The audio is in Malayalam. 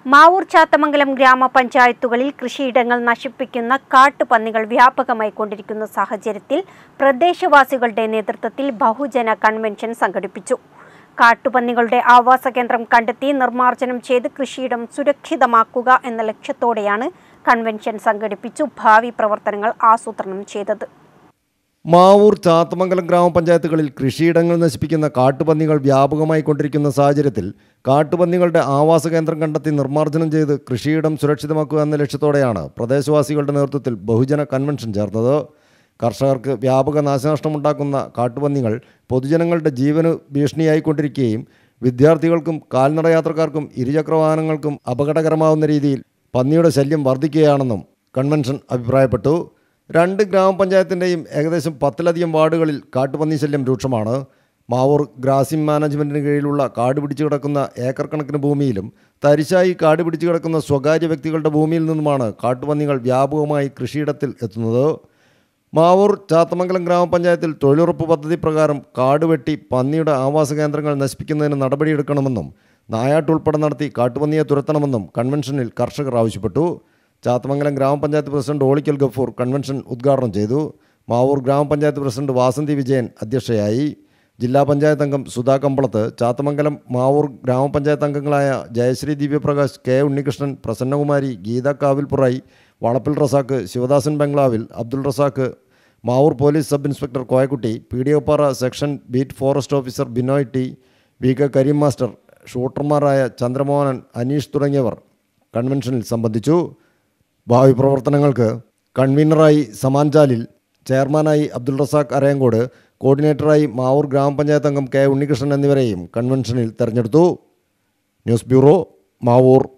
മാവൂർ ചാത്തമംഗലം ഗ്രാമപഞ്ചായത്തുകളിൽ കൃഷിയിടങ്ങൾ നശിപ്പിക്കുന്ന കാട്ടുപന്നികൾ വ്യാപകമായി കൊണ്ടിരിക്കുന്ന സാഹചര്യത്തിൽ പ്രദേശവാസികളുടെ നേതൃത്വത്തിൽ ബഹുജന കൺവെൻഷൻ സംഘടിപ്പിച്ചു. കാട്ടുപന്നികളുടെ ആവാസ കേന്ദ്രം കണ്ടെത്തി നിർമ്മാർജ്ജനം ചെയ്ത് കൃഷിയിടം സുരക്ഷിതമാക്കുക എന്ന ലക്ഷ്യത്തോടെയാണ് കൺവെൻഷൻ സംഘടിപ്പിച്ചു ഭാവി പ്രവർത്തനങ്ങൾ ആസൂത്രണം ചെയ്തത്. മാവൂർ ചാത്തമംഗലം ഗ്രാമപഞ്ചായത്തുകളിൽ കൃഷിയിടങ്ങൾ നശിപ്പിക്കുന്ന കാട്ടുപന്നികൾ വ്യാപകമായി കൊണ്ടിരിക്കുന്ന സാഹചര്യത്തിൽ കാട്ടുപന്നികളുടെ ആവാസ കേന്ദ്രം കണ്ടെത്തി നിർമ്മാർജ്ജനം ചെയ്ത് കൃഷിയിടം സുരക്ഷിതമാക്കുക എന്ന ലക്ഷ്യത്തോടെയാണ് പ്രദേശവാസികളുടെ നേതൃത്വത്തിൽ ബഹുജന കൺവെൻഷൻ ചേർന്നത്. കർഷകർക്ക് വ്യാപക നാശനഷ്ടമുണ്ടാക്കുന്ന കാട്ടുപന്നികൾ പൊതുജനങ്ങളുടെ ജീവന് ഭീഷണിയായിക്കൊണ്ടിരിക്കുകയും വിദ്യാർത്ഥികൾക്കും കാൽനട യാത്രക്കാർക്കും ഇരുചക്രവാഹനങ്ങൾക്കും അപകടകരമാവുന്ന രീതിയിൽ പന്നിയുടെ ശല്യം വർദ്ധിക്കുകയാണെന്നും കൺവെൻഷൻ അഭിപ്രായപ്പെട്ടു. 2 ഗ്രാമപഞ്ചായത്തിൻ്റെയും ഏകദേശം 10ലധികം വാർഡുകളിൽ കാട്ടുപന്നി ശല്യം രൂക്ഷമാണ്. മാവൂർ ഗ്രാസിംഗ് മാനേജ്മെൻറ്റിന് കീഴിലുള്ള കാട് പിടിച്ചു കിടക്കുന്ന ഏക്കർ കണക്കിന് ഭൂമിയിലും തരിശായി കാട് പിടിച്ചു കിടക്കുന്ന സ്വകാര്യ വ്യക്തികളുടെ ഭൂമിയിൽ നിന്നുമാണ് കാട്ടുപന്നികൾ വ്യാപകമായി കൃഷിയിടത്തിൽ എത്തുന്നത്. മാവൂർ ചാത്തമംഗലം ഗ്രാമപഞ്ചായത്തിൽ തൊഴിലുറപ്പ് പദ്ധതി പ്രകാരം കാട് വെട്ടി പന്നിയുടെ ആവാസ കേന്ദ്രങ്ങൾ നശിപ്പിക്കുന്നതിന് നടപടിയെടുക്കണമെന്നും നായാട്ടുൾപ്പെടെ നടത്തി കാട്ടുപന്നിയെ തുരത്തണമെന്നും കൺവെൻഷനിൽ കർഷകർ ആവശ്യപ്പെട്ടു. ചാത്തമംഗലം ഗ്രാമപഞ്ചായത്ത് പ്രസിഡന്റ് ഓളിക്കൽ ഗഫൂർ കൺവെൻഷൻ ഉദ്ഘാടനം ചെയ്തു. മാവൂർ ഗ്രാമപഞ്ചായത്ത് പ്രസിഡന്റ് വാസന്തി വിജയൻ അധ്യക്ഷയായി. ജില്ലാ പഞ്ചായത്ത് അംഗം സുധാ കമ്പളത്ത്, ചാത്തമംഗലം മാവൂർ ഗ്രാമപഞ്ചായത്ത് അംഗങ്ങളായ ജയശ്രീ ദിവ്യപ്രകാശ്, കെ ഉണ്ണികൃഷ്ണൻ, പ്രസന്നകുമാരി, ഗീത കാവിൽപ്പുറായി, വളപ്പിൽ റസാക്ക്, ശിവദാസൻ ബംഗ്ലാവിൽ, Abdul Razak, Mavoor police sub inspector Koyakutty, Peediyoppara section beat forest officer Binoy T, V K Kareem master, ഷൂട്ടർമാരായ ചന്ദ്രമോഹനൻ, അനീഷ് തുടങ്ങിയവർ കൺവെൻഷനിൽ സംബന്ധിച്ചു. ഭാവി പ്രവർത്തനങ്ങൾക്ക് കൺവീനറായി സമാൻ ജാലിൽ, ചെയർമാനായി അബ്ദുൾ റസാഖ് അരയങ്കോട്, കോർഡിനേറ്ററായി മാവൂർ ഗ്രാമപഞ്ചായത്ത് അംഗം കെ ഉണ്ണികൃഷ്ണൻ എന്നിവരെയും കൺവെൻഷനിൽ തെരഞ്ഞെടുത്തു. News bureau, Mavoor.